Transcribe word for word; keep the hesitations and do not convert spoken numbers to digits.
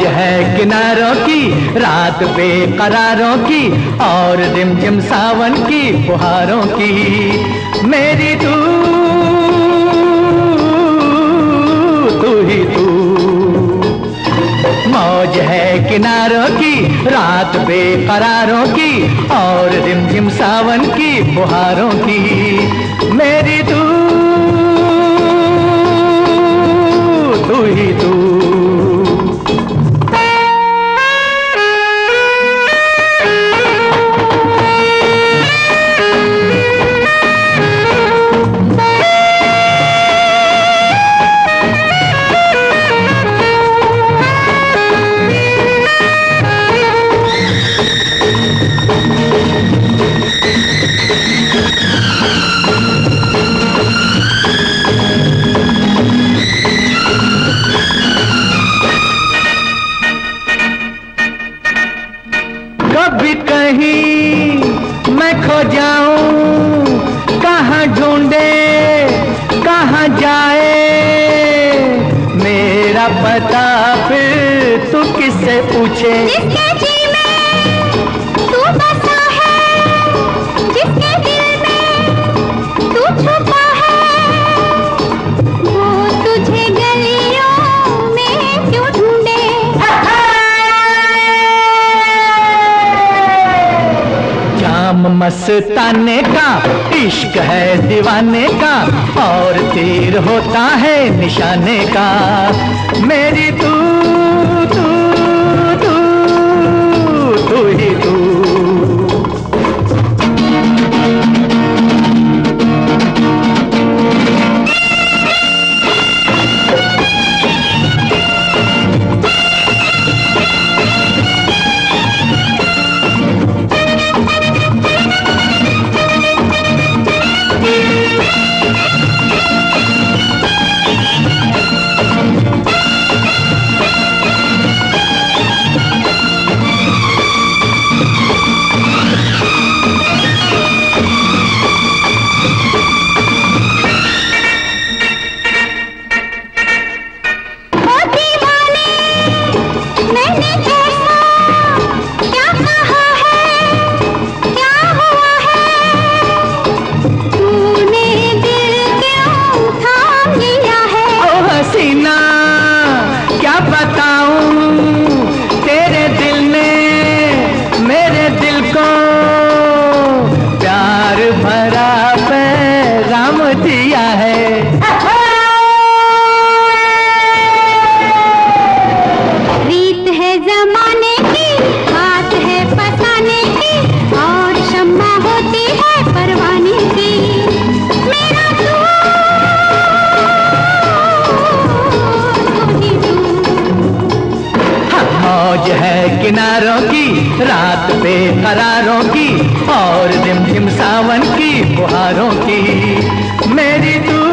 है किनारों की, रात बेकरारों की और रिमझिम सावन की फुहारों की। मेरी तू तू ही तू। मौज है किनारों की, रात बेकरारों की और रिमझिम सावन की फुहारों की। मेरी तू तू ही तू। कभी कहीं मैं खो जाऊं, कहाँ ढूंढे कहाँ जाए मेरा पता, फिर तू किससे पूछे। जिसके जी में तू बसा है, जिसके दिल में तू छुपा है, वो तुझे गलियों में क्यों ढूंढे। जाम मस्ताने का इश्क है दीवाने का और तीर होता है निशाने का। मेरी तू तू तू तू ही तू। दिया है रीत है जमाने की, बात है फसाने की और शम्मा होती है परवाने की। मेरा तू तू ही तू। मौज है किनारों की, रात पे करारों की और रिमझिम सावन की फुहारों की। मेरी तू